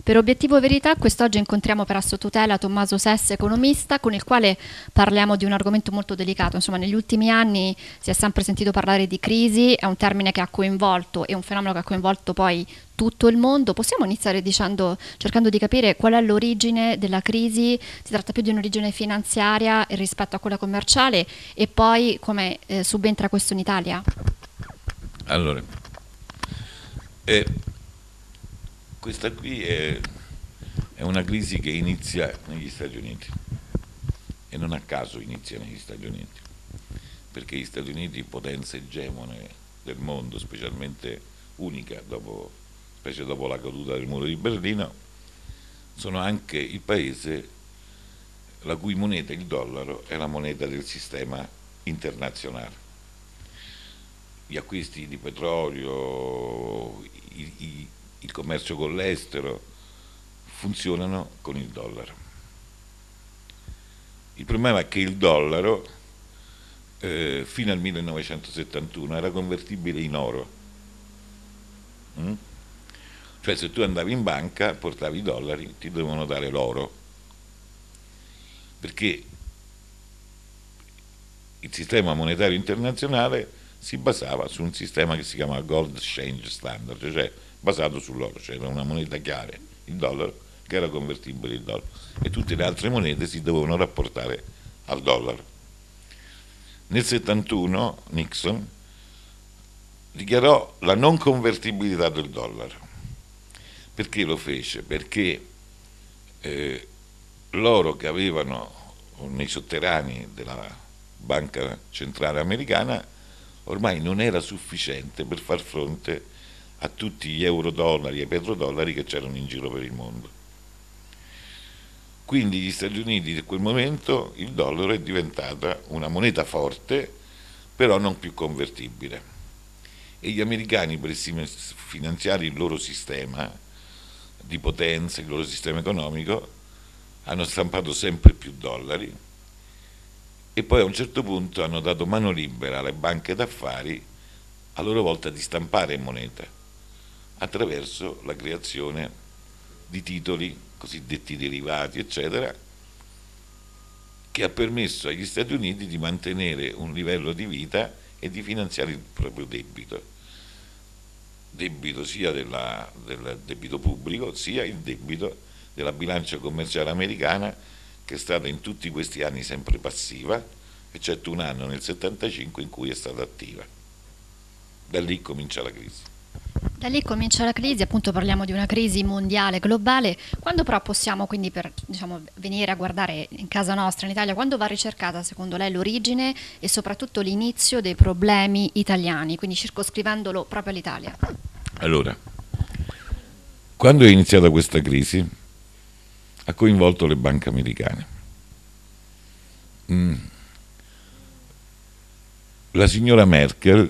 Per Obiettivo Verità quest'oggi incontriamo per Assotutela Tommaso Sessa, economista, con il quale parliamo di un argomento molto delicato. Insomma, negli ultimi anni si è sempre sentito parlare di crisi, è un termine che ha coinvolto e un fenomeno che ha coinvolto poi tutto il mondo. Possiamo iniziare cercando di capire qual è l'origine della crisi? Si tratta più di un'origine finanziaria rispetto a quella commerciale, e poi come subentra questo in Italia? Allora, questa qui è una crisi che inizia negli Stati Uniti, e non a caso inizia negli Stati Uniti, perché gli Stati Uniti, potenza egemone del mondo, specialmente unica, specie dopo la caduta del muro di Berlino, sono anche il paese la cui moneta, il dollaro, è la moneta del sistema internazionale. Gli acquisti di petrolio, il commercio con l'estero funzionano con il dollaro. Il problema è che il dollaro fino al 1971 era convertibile in oro. Cioè, se tu andavi in banca, portavi i dollari, ti dovevano dare l'oro, perché il sistema monetario internazionale si basava su un sistema che si chiama Gold Exchange Standard, cioè basato sull'oro. C'era una moneta chiara, il dollaro, che era convertibile in dollaro, e tutte le altre monete si dovevano rapportare al dollaro. Nel 71 Nixon dichiarò la non convertibilità del dollaro. Perché lo fece? Perché l'oro che avevano nei sotterranei della Banca Centrale Americana ormai non era sufficiente per far fronte a tutti gli euro-dollari e i petrodollari che c'erano in giro per il mondo. Quindi gli Stati Uniti, in quel momento, il dollaro è diventata una moneta forte, però non più convertibile. E gli americani, per finanziare il loro sistema di potenza, il loro sistema economico, hanno stampato sempre più dollari, e poi a un certo punto hanno dato mano libera alle banche d'affari a loro volta di stampare moneta attraverso la creazione di titoli cosiddetti derivati, eccetera, che ha permesso agli Stati Uniti di mantenere un livello di vita e di finanziare il proprio debito sia del debito pubblico, sia il debito della bilancia commerciale americana, che è stata in tutti questi anni sempre passiva, eccetto un anno nel 75 in cui è stata attiva. Da lì comincia la crisi. Da lì comincia la crisi, appunto parliamo di una crisi mondiale, globale. Quando però possiamo quindi venire a guardare in casa nostra, in Italia, quando va ricercata secondo lei l'origine e soprattutto l'inizio dei problemi italiani, quindi circoscrivendolo proprio all'Italia? Allora, quando è iniziata questa crisi ha coinvolto le banche americane. La signora Merkel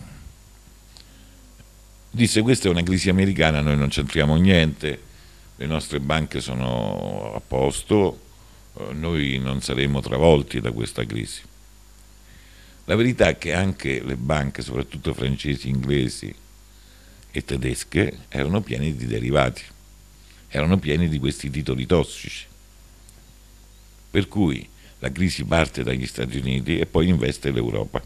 disse: questa è una crisi americana, noi non c'entriamo niente, le nostre banche sono a posto, noi non saremo travolti da questa crisi. La verità è che anche le banche, soprattutto francesi, inglesi e tedesche, erano piene di derivati, erano pieni di questi titoli tossici, per cui la crisi parte dagli Stati Uniti e poi investe l'Europa.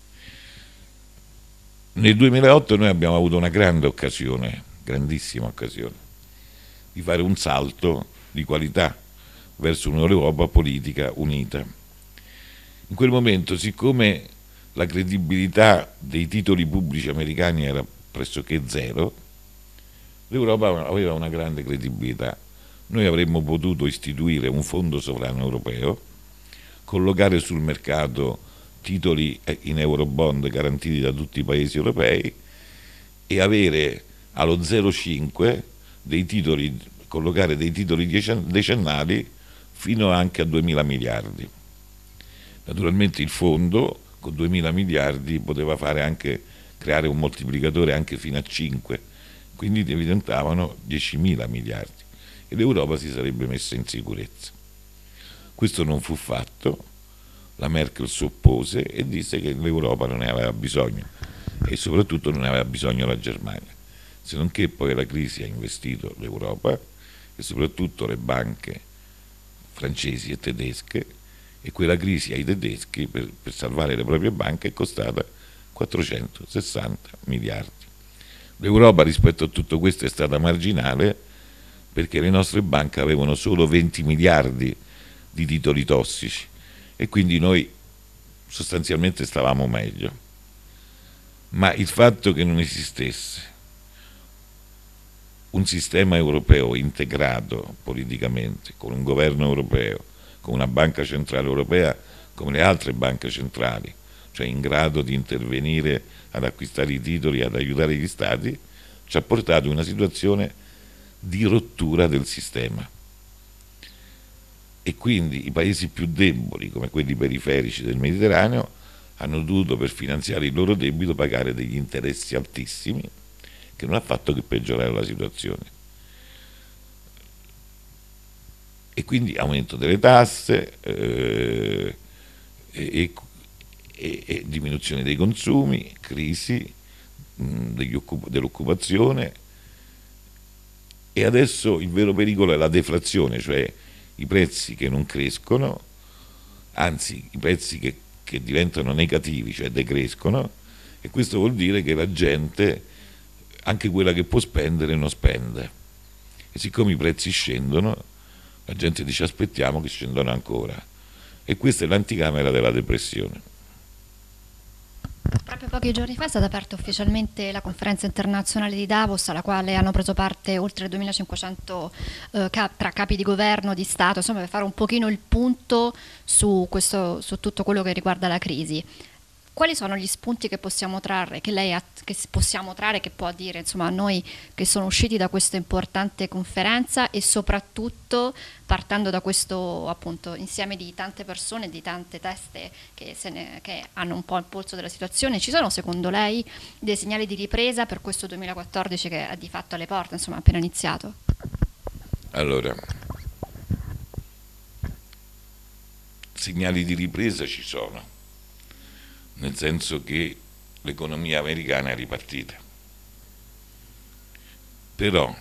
Nel 2008 noi abbiamo avuto una grande occasione, grandissima occasione, di fare un salto di qualità verso un'Europa politica unita. In quel momento, siccome la credibilità dei titoli pubblici americani era pressoché zero, l'Europa aveva una grande credibilità. Noi avremmo potuto istituire un fondo sovrano europeo, collocare sul mercato titoli in eurobond garantiti da tutti i paesi europei e avere allo 0,5 dei titoli, collocare dei titoli decennali fino anche a 2.000 miliardi. Naturalmente il fondo con 2.000 miliardi poteva creare un moltiplicatore anche fino a 5, quindi diventavano 10.000 miliardi e l'Europa si sarebbe messa in sicurezza. Questo non fu fatto. La Merkel si oppose e disse che l'Europa non ne aveva bisogno, e soprattutto non ne aveva bisogno la Germania, se non che poi la crisi ha investito l'Europa e soprattutto le banche francesi e tedesche, e quella crisi ai tedeschi per salvare le proprie banche è costata 460 miliardi. L'Europa rispetto a tutto questo è stata marginale, perché le nostre banche avevano solo 20 miliardi di titoli tossici e quindi noi sostanzialmente stavamo meglio. Ma il fatto che non esistesse un sistema europeo integrato politicamente, con un governo europeo, con una banca centrale europea come le altre banche centrali, cioè in grado di intervenire ad acquistare i titoli, ad aiutare gli stati, ci ha portato in una situazione di rottura del sistema. E quindi i paesi più deboli, come quelli periferici del Mediterraneo, hanno dovuto, per finanziare il loro debito, pagare degli interessi altissimi, che non ha fatto che peggiorare la situazione. E quindi aumento delle tasse e diminuzione dei consumi, crisi dell'occupazione, e adesso il vero pericolo è la deflazione, cioè i prezzi che non crescono, anzi i prezzi che diventano negativi, cioè decrescono, e questo vuol dire che la gente, anche quella che può spendere, non spende. E siccome i prezzi scendono, la gente dice aspettiamo che scendano ancora. E questa è l'anticamera della depressione. Proprio pochi giorni fa è stata aperta ufficialmente la conferenza internazionale di Davos, alla quale hanno preso parte oltre 2500 tra capi di governo, di Stato, insomma, per fare un pochino il punto su tutto quello che riguarda la crisi. Quali sono gli spunti che possiamo trarre, che può dire, insomma, a noi che sono usciti da questa importante conferenza, e soprattutto partendo da questo, appunto, insieme di tante persone, di tante teste che hanno un po' il polso della situazione? Ci sono, secondo lei, dei segnali di ripresa per questo 2014 che è di fatto alle porte, insomma, appena iniziato? Allora, segnali di ripresa ci sono, nel senso che l'economia americana è ripartita. Però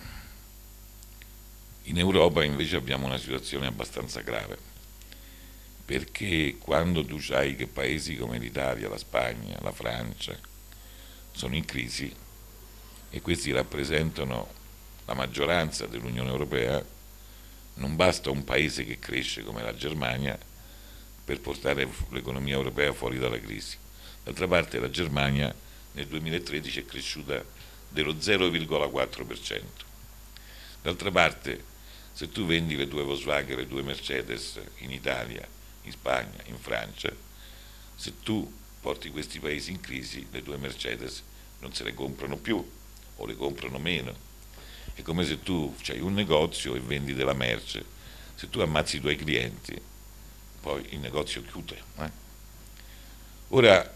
in Europa invece abbiamo una situazione abbastanza grave, perché quando tu sai che paesi come l'Italia, la Spagna, la Francia sono in crisi, e questi rappresentano la maggioranza dell'Unione Europea, non basta un paese che cresce come la Germania per portare l'economia europea fuori dalla crisi. D'altra parte la Germania nel 2013 è cresciuta dello 0,4%. D'altra parte, se tu vendi le tue Volkswagen, le tue Mercedes in Italia, in Spagna, in Francia, se tu porti questi paesi in crisi, le tue Mercedes non se le comprano più o le comprano meno. È come se tu hai un negozio e vendi della merce, se tu ammazzi i tuoi clienti, poi il negozio chiude. Ora,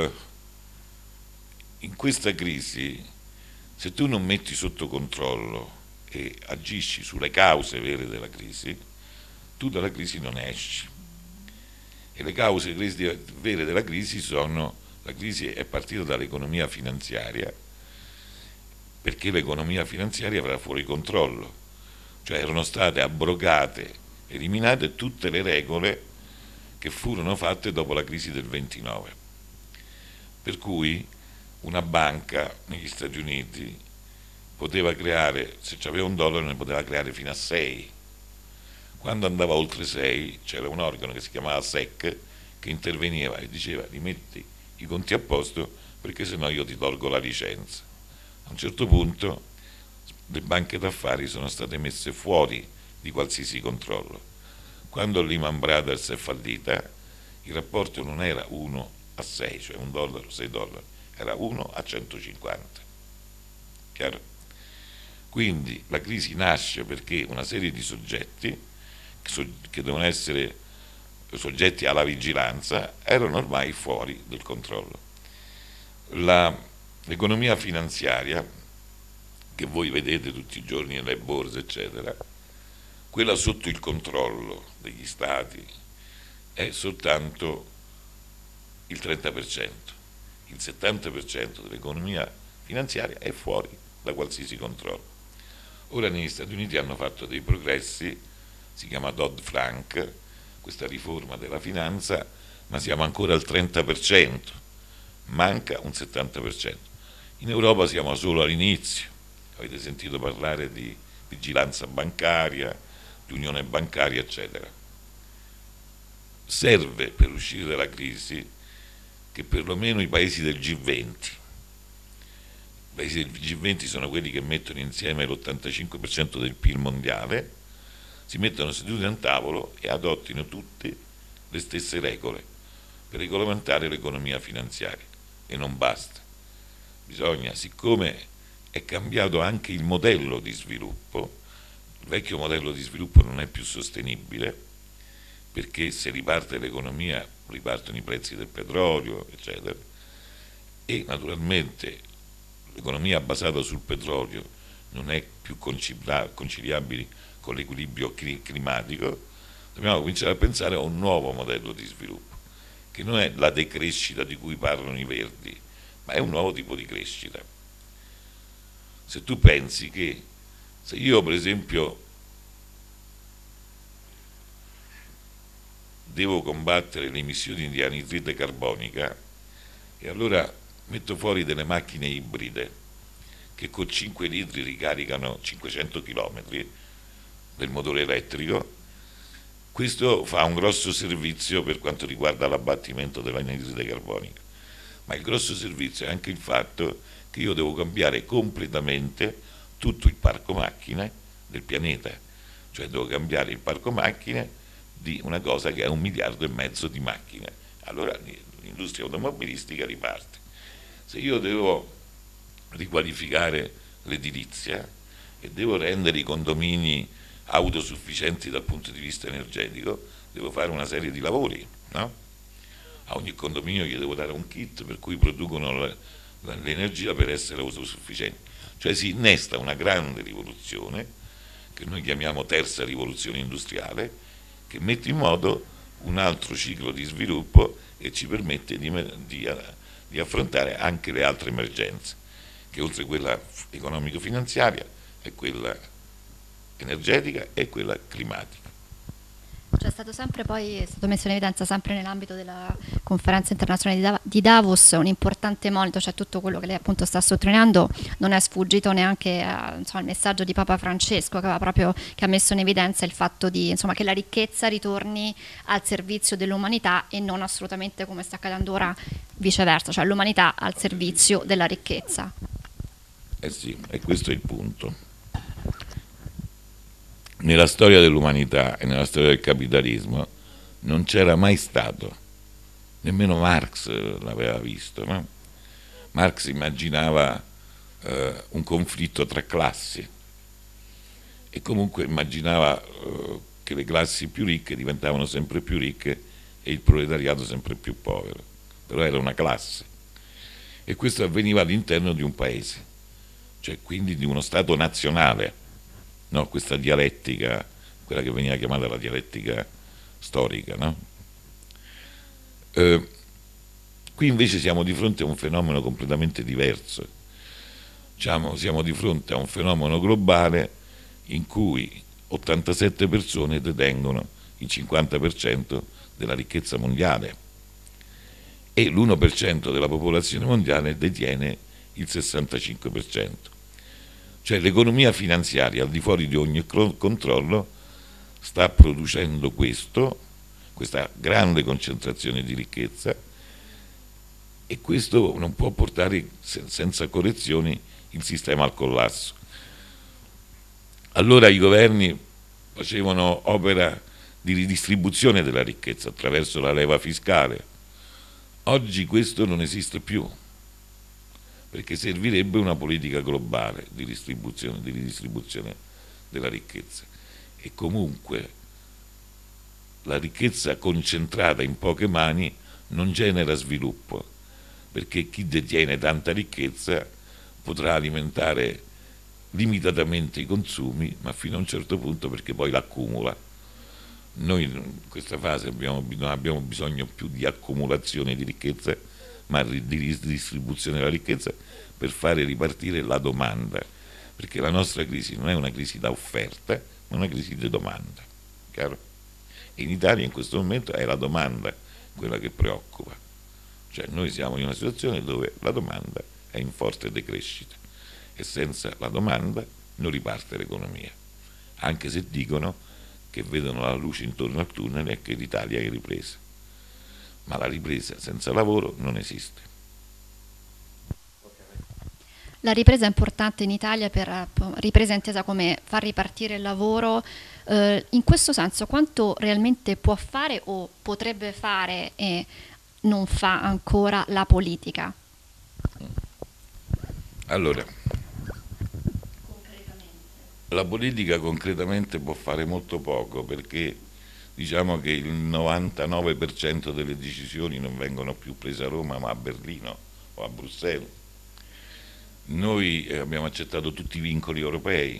in questa crisi, se tu non metti sotto controllo e agisci sulle cause vere della crisi, tu dalla crisi non esci. E le cause vere della crisi sono: la crisi è partita dall'economia finanziaria, perché l'economia finanziaria era fuori controllo, cioè erano state abrogate, eliminate tutte le regole che furono fatte dopo la crisi del 29. Per cui una banca negli Stati Uniti poteva creare, se aveva $1 ne poteva creare fino a 6. Quando andava oltre 6 c'era un organo che si chiamava SEC che interveniva e diceva: rimetti i conti a posto, perché sennò io ti tolgo la licenza. A un certo punto le banche d'affari sono state messe fuori di qualsiasi controllo. Quando Lehman Brothers è fallita, il rapporto non era 1 a 6, cioè $1, $6, era 1 a 150. Chiaro? Quindi la crisi nasce perché una serie di soggetti che devono essere soggetti alla vigilanza erano ormai fuori del controllo. L'economia finanziaria, che voi vedete tutti i giorni nelle borse, eccetera, quella sotto il controllo degli stati è soltanto il 30%. Il 70% dell'economia finanziaria è fuori da qualsiasi controllo. Ora negli Stati Uniti hanno fatto dei progressi, si chiama Dodd-Frank, questa riforma della finanza, ma siamo ancora al 30%, manca un 70%. In Europa siamo solo all'inizio, avete sentito parlare di vigilanza bancaria, di unione bancaria, eccetera. Serve per uscire dalla crisi che perlomeno i paesi del G20, i paesi del G20 sono quelli che mettono insieme l'85% del PIL mondiale, si mettono seduti a un tavolo e adottino tutte le stesse regole per regolamentare l'economia finanziaria. E non basta, bisogna, siccome è cambiato anche il modello di sviluppo, il vecchio modello di sviluppo non è più sostenibile, perché se riparte l'economia ripartono i prezzi del petrolio, eccetera, e naturalmente l'economia basata sul petrolio non è più conciliabile con l'equilibrio climatico. Dobbiamo cominciare a pensare a un nuovo modello di sviluppo, che non è la decrescita di cui parlano i Verdi, ma è un nuovo tipo di crescita. Se tu pensi che, se io per esempio devo combattere le emissioni di anidride carbonica, e allora metto fuori delle macchine ibride che con 5 litri ricaricano 500 km del motore elettrico, questo fa un grosso servizio per quanto riguarda l'abbattimento dell'anidride carbonica, ma il grosso servizio è anche il fatto che io devo cambiare completamente tutto il parco macchine del pianeta, cioè devo cambiare il parco macchine di una cosa che è 1,5 miliardi di macchine. Allora l'industria automobilistica riparte. Se io devo riqualificare l'edilizia e devo rendere i condomini autosufficienti dal punto di vista energetico, devo fare una serie di lavori, no? A ogni condominio gli devo dare un kit per cui producono l'energia per essere autosufficienti. Cioè si innesta una grande rivoluzione, che noi chiamiamo terza rivoluzione industriale, che mette in moto un altro ciclo di sviluppo e ci permette di affrontare anche le altre emergenze, che oltre a quella economico-finanziaria è quella energetica e quella climatica. C'è stato sempre poi, è stato messo in evidenza sempre nell'ambito della conferenza internazionale di Davos un importante monito, cioè tutto quello che lei appunto sta sottolineando non è sfuggito neanche al messaggio di Papa Francesco, che ha messo in evidenza il fatto che la ricchezza ritorni al servizio dell'umanità e non assolutamente come sta accadendo ora viceversa, cioè l'umanità al servizio della ricchezza. Sì, e questo è il punto. Nella storia dell'umanità e nella storia del capitalismo non c'era mai stato, nemmeno Marx l'aveva visto, no? Marx immaginava un conflitto tra classi e comunque immaginava che le classi più ricche diventavano sempre più ricche e il proletariato sempre più povero, però era una classe, e questo avveniva all'interno di un paese, cioè quindi di uno Stato nazionale. No, questa dialettica, quella che veniva chiamata la dialettica storica, no? Qui invece siamo di fronte a un fenomeno completamente diverso, siamo di fronte a un fenomeno globale in cui 87 persone detengono il 50% della ricchezza mondiale e l'1% della popolazione mondiale detiene il 65%. Cioè l'economia finanziaria al di fuori di ogni controllo sta producendo questa grande concentrazione di ricchezza, e questo non può portare senza correzioni il sistema al collasso. Allora i governi facevano opera di ridistribuzione della ricchezza attraverso la leva fiscale. Oggi questo non esiste più, perché servirebbe una politica globale di ridistribuzione della ricchezza, e comunque la ricchezza concentrata in poche mani non genera sviluppo, perché chi detiene tanta ricchezza potrà alimentare limitatamente i consumi, ma fino a un certo punto, perché poi l'accumula. Noi in questa fase non abbiamo bisogno più di accumulazione di ricchezza, ma di ridistribuzione della ricchezza per fare ripartire la domanda, perché la nostra crisi non è una crisi da offerta, ma una crisi di domanda, chiaro? E in Italia in questo momento è la domanda quella che preoccupa, cioè noi siamo in una situazione dove la domanda è in forte decrescita e senza la domanda non riparte l'economia, anche se dicono che vedono la luce intorno al tunnel e che l'Italia è in ripresa, ma la ripresa senza lavoro non esiste. La ripresa è importante in Italia, per ripresa intesa come far ripartire il lavoro. In questo senso, quanto realmente può fare o potrebbe fare e non fa ancora la politica? Allora, la politica concretamente può fare molto poco, perché diciamo che il 99% delle decisioni non vengono più prese a Roma ma a Berlino o a Bruxelles. Noi abbiamo accettato tutti i vincoli europei.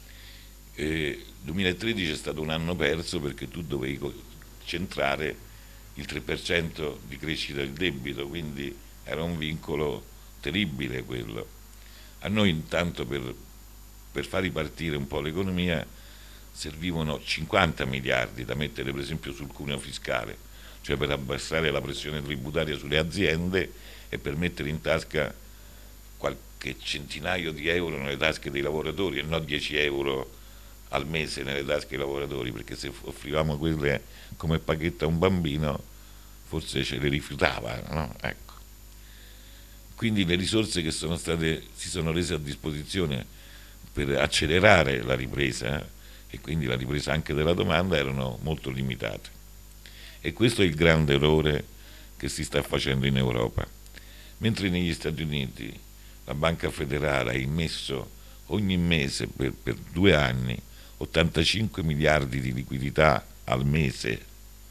2013 è stato un anno perso perché tu dovevi centrare il 3% di crescita del debito, quindi era un vincolo terribile quello. A noi intanto per far ripartire un po' l'economia servivano 50 miliardi da mettere per esempio sul cuneo fiscale, cioè per abbassare la pressione tributaria sulle aziende e per mettere in tasca qualche centinaio di euro nelle tasche dei lavoratori e non 10 euro al mese nelle tasche dei lavoratori, perché se offrivamo quelle come pacchetto a un bambino forse ce le rifiutava, no? Ecco. Quindi le risorse che si sono rese a disposizione per accelerare la ripresa e quindi la ripresa anche della domanda erano molto limitate. E questo è il grande errore che si sta facendo in Europa. Mentre negli Stati Uniti la Banca Federale ha immesso ogni mese per 2 anni 85 miliardi di liquidità al mese,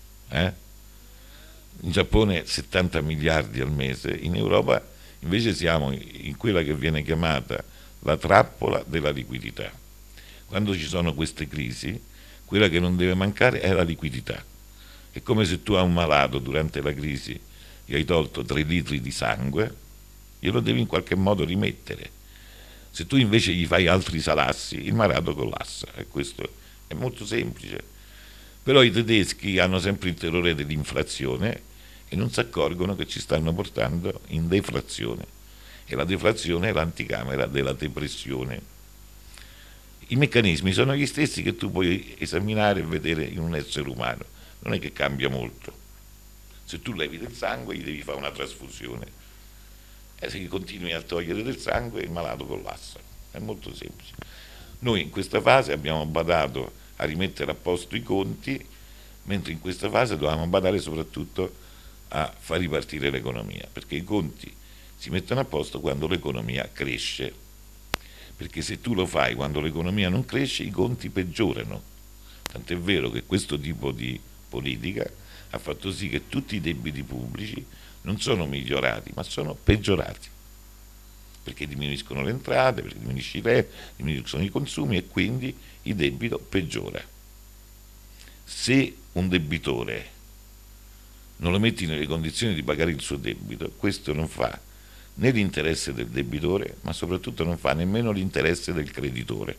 in Giappone 70 miliardi al mese, in Europa invece siamo in quella che viene chiamata la trappola della liquidità. Quando ci sono queste crisi, quella che non deve mancare è la liquidità. È come se tu a un malato durante la crisi gli hai tolto 3 litri di sangue, glielo devi in qualche modo rimettere. Se tu invece gli fai altri salassi, il malato collassa, e questo è molto semplice. Però i tedeschi hanno sempre il terrore dell'inflazione e non si accorgono che ci stanno portando in deflazione, e la deflazione è l'anticamera della depressione. I meccanismi sono gli stessi che tu puoi esaminare e vedere in un essere umano, non è che cambia molto. Se tu levi del sangue gli devi fare una trasfusione, e se continui a togliere del sangue il malato collassa, è molto semplice. Noi in questa fase abbiamo badato a rimettere a posto i conti, mentre in questa fase dovevamo badare soprattutto a far ripartire l'economia, perché i conti si mettono a posto quando l'economia cresce, perché se tu lo fai quando l'economia non cresce i conti peggiorano. Tant'è vero che questo tipo di politica ha fatto sì che tutti i debiti pubblici non sono migliorati, ma sono peggiorati, perché diminuiscono le entrate, perché diminuiscono i consumi e quindi il debito peggiora. Se un debitore non lo metti nelle condizioni di pagare il suo debito, questo non fa né l'interesse del debitore, ma soprattutto non fa nemmeno l'interesse del creditore.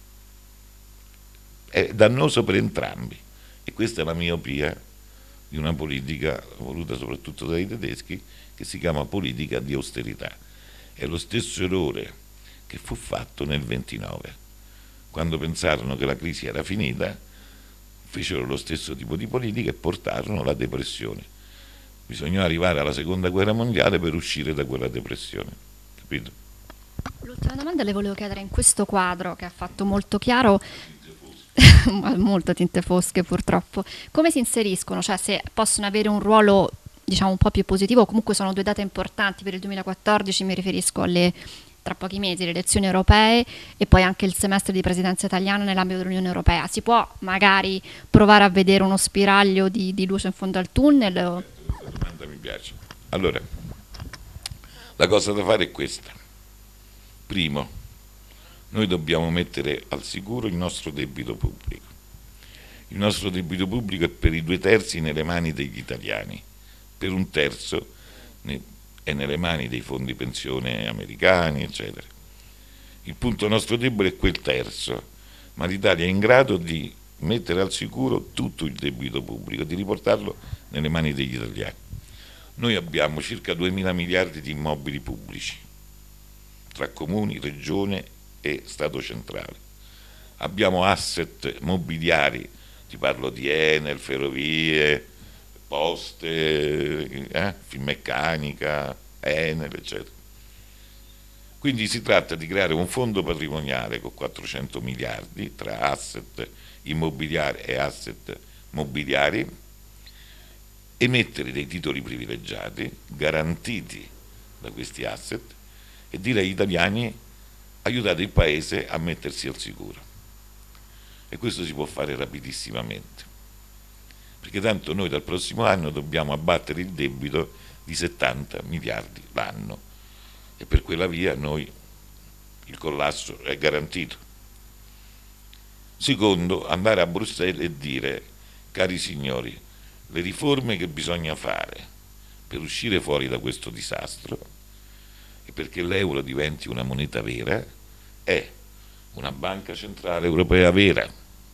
È dannoso per entrambi, e questa è la miopia di una politica voluta soprattutto dai tedeschi, che si chiama politica di austerità. È lo stesso errore che fu fatto nel 29, quando pensarono che la crisi era finita, fecero lo stesso tipo di politica e portarono la depressione. Bisognò arrivare alla seconda guerra mondiale per uscire da quella depressione, capito? L'ultima domanda le volevo chiedere: in questo quadro che ha fatto molto chiaro, molto tinte fosche purtroppo, come si inseriscono? Cioè, se possono avere un ruolo diciamo un po' più positivo, comunque sono 2 date importanti per il 2014, mi riferisco alle, tra pochi mesi, le elezioni europee e poi anche il semestre di presidenza italiana nell'ambito dell'Unione Europea. Si può magari provare a vedere uno spiraglio di luce in fondo al tunnel? Questa domanda mi piace. Allora, la cosa da fare è questa. Primo, noi dobbiamo mettere al sicuro il nostro debito pubblico. Il nostro debito pubblico è per i 2/3 nelle mani degli italiani, per 1/3 è nelle mani dei fondi pensione americani, eccetera. Il punto nostro debole è quel terzo, ma l'Italia è in grado di mettere al sicuro tutto il debito pubblico, di riportarlo nelle mani degli italiani. Noi abbiamo circa 2.000 miliardi di immobili pubblici, tra comuni, regione e Stato centrale. Abbiamo asset mobiliari, ti parlo di Enel, ferrovie, poste, Finmeccanica, Enel, eccetera. Quindi si tratta di creare un fondo patrimoniale con 400 miliardi tra asset immobiliari e asset mobiliari, emettere dei titoli privilegiati garantiti da questi asset e dire agli italiani: aiutate il paese a mettersi al sicuro. E questo si può fare rapidissimamente, perché tanto noi dal prossimo anno dobbiamo abbattere il debito di 70 miliardi l'anno e per quella via noi il collasso è garantito. Secondo, andare a Bruxelles e dire: cari signori, le riforme che bisogna fare per uscire fuori da questo disastro e perché l'euro diventi una moneta vera è una banca centrale europea vera,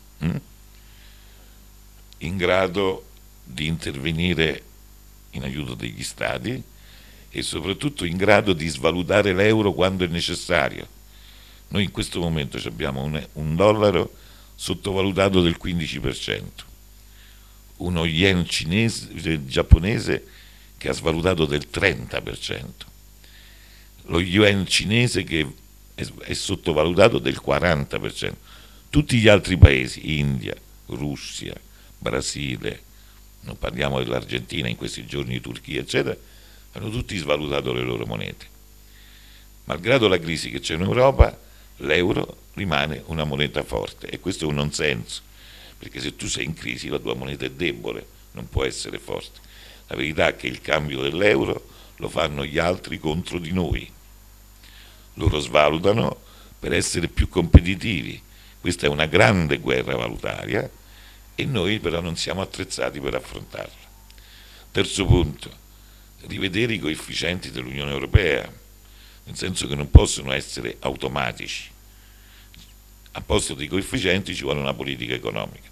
in grado di intervenire in aiuto degli stati e soprattutto in grado di svalutare l'euro quando è necessario. Noi in questo momento abbiamo un dollaro sottovalutato del 15%, uno yen giapponese che ha svalutato del 30%, lo yuan cinese che è sottovalutato del 40%. Tutti gli altri paesi, India, Russia, Brasile, non parliamo dell'Argentina in questi giorni, Turchia, eccetera, hanno tutti svalutato le loro monete. Malgrado la crisi che c'è in Europa, l'euro rimane una moneta forte e questo è un non senso, perché se tu sei in crisi la tua moneta è debole, non può essere forte. La verità è che il cambio dell'euro lo fanno gli altri contro di noi. Loro svalutano per essere più competitivi. Questa è una grande guerra valutaria e noi però non siamo attrezzati per affrontarla. Terzo punto, rivedere i coefficienti dell'Unione Europea, nel senso che non possono essere automatici. A posto dei coefficienti ci vuole una politica economica.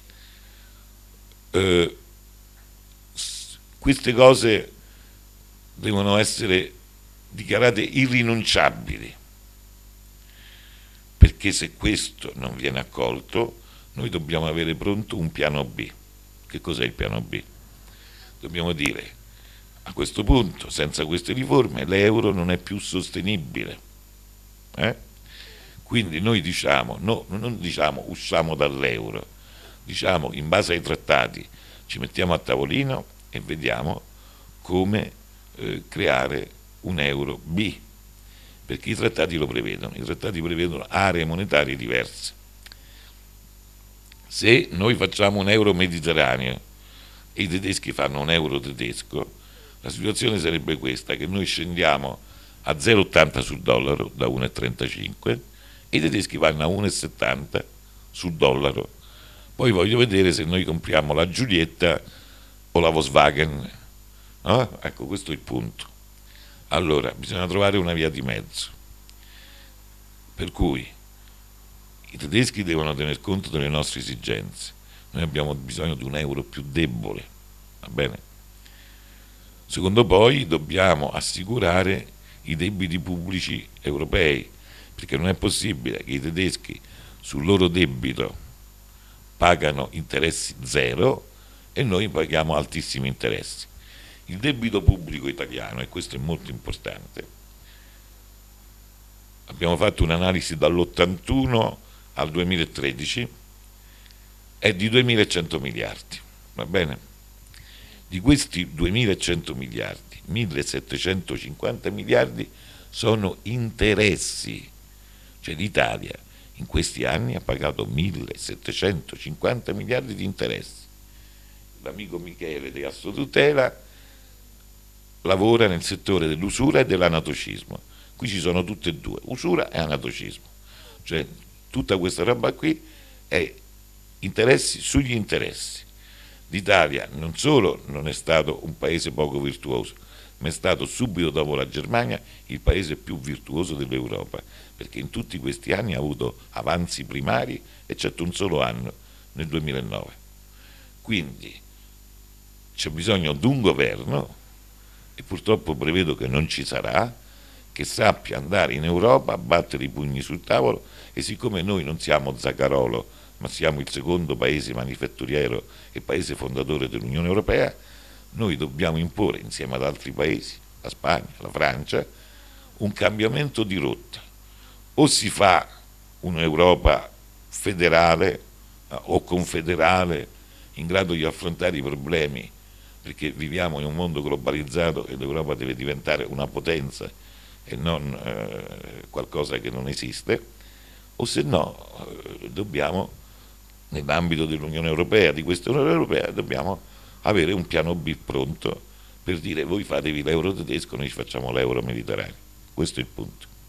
Queste cose devono essere dichiarate irrinunciabili, perché se questo non viene accolto noi dobbiamo avere pronto un piano B. Che cos'è il piano B? Dobbiamo dire: a questo punto, senza queste riforme, l'euro non è più sostenibile. Quindi noi diciamo, no, non diciamo usciamo dall'euro, diciamo in base ai trattati ci mettiamo a tavolino e vediamo come creare un euro B, perché i trattati lo prevedono, i trattati prevedono aree monetarie diverse. Se noi facciamo un euro mediterraneo e i tedeschi fanno un euro tedesco, la situazione sarebbe questa, che noi scendiamo a 0,80 sul dollaro da 1,35 e i tedeschi vanno a 1,70 sul dollaro. Poi voglio vedere se noi compriamo la Giulietta o la Volkswagen, no? Ecco, questo è il punto. Allora, bisogna trovare una via di mezzo, per cui i tedeschi devono tener conto delle nostre esigenze, noi abbiamo bisogno di un euro più debole, va bene? Secondo poi dobbiamo assicurare i debiti pubblici europei, perché non è possibile che i tedeschi sul loro debito pagano interessi zero e noi paghiamo altissimi interessi. Il debito pubblico italiano, e questo è molto importante, abbiamo fatto un'analisi dall'81 al 2013, è di 2.100 miliardi, va bene? Di questi 2.100 miliardi, 1.750 miliardi sono interessi, cioè l'Italia in questi anni ha pagato 1.750 miliardi di interessi. L'amico Michele di Assotutela lavora nel settore dell'usura e dell'anatocismo. Qui ci sono tutte e due, usura e anatocismo, cioè tutta questa roba qui è interessi sugli interessi. L'Italia non solo non è stato un paese poco virtuoso, ma è stato subito dopo la Germania il paese più virtuoso dell'Europa, perché in tutti questi anni ha avuto avanzi primari, eccetto un solo anno, nel 2009. Quindi c'è bisogno di un governo, e purtroppo prevedo che non ci sarà, che sappia andare in Europa a battere i pugni sul tavolo, e siccome noi non siamo Zaccarolo, ma siamo il secondo paese manifatturiero e paese fondatore dell'Unione Europea, noi dobbiamo imporre insieme ad altri paesi, la Spagna, la Francia, un cambiamento di rotta. O si fa un'Europa federale o confederale in grado di affrontare i problemi, perché viviamo in un mondo globalizzato e l'Europa deve diventare una potenza e non qualcosa che non esiste, o se no dobbiamo, nell'ambito dell'Unione Europea, di questa Unione Europea, dobbiamo avere un piano B pronto per dire: voi fatevi l'euro tedesco, noi ci facciamo l'euro mediterraneo. Questo è il punto.